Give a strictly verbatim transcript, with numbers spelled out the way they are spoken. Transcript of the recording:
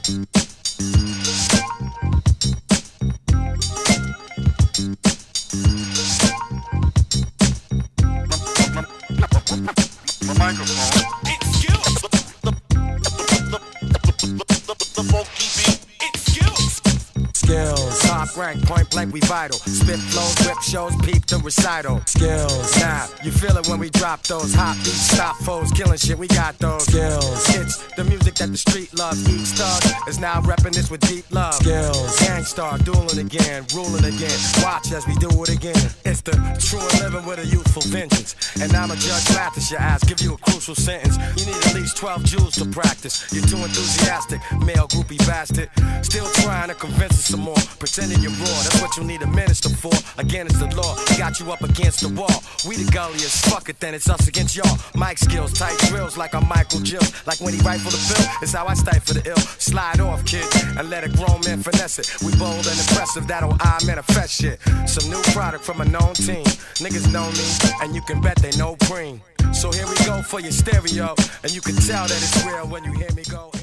My microphone. It's you. The, the, the, the, the funky beat. It's you. Skills, top rank, point blank, we vital. Spit flows, rip shows, peep the recital. Skills, now you feel it when we drop those hot beats, stop foes, killing shit. We got those skills. It's the music that the street loves. Each thug is now repping this with deep love. Skills, gangstar, dueling again, ruling again. Watch as we do it again. It's the true and living with a youthful vengeance. And I'm a judge, laugh at your ass, give you a crucial sentence. You need at least twelve joules to practice. You're too enthusiastic, male groupie bastard. Still trying to convince us some more. Pretending you're raw, that's what you need a minister for. Again, it's the law, got you up against the wall. We the gulliest, fuck it, then it's us against y'all. Mic skills, tight drills like I'm Michael Jill. Like when he rifle the bill, it's how I stifle the ill. Slide off, kid, and let a grown man finesse it. We bold and impressive, that'll I manifest shit. Some new product from a known team. Niggas know me, and you can bet they know cream. So here we go for your stereo, and you can tell that it's real when you hear me go.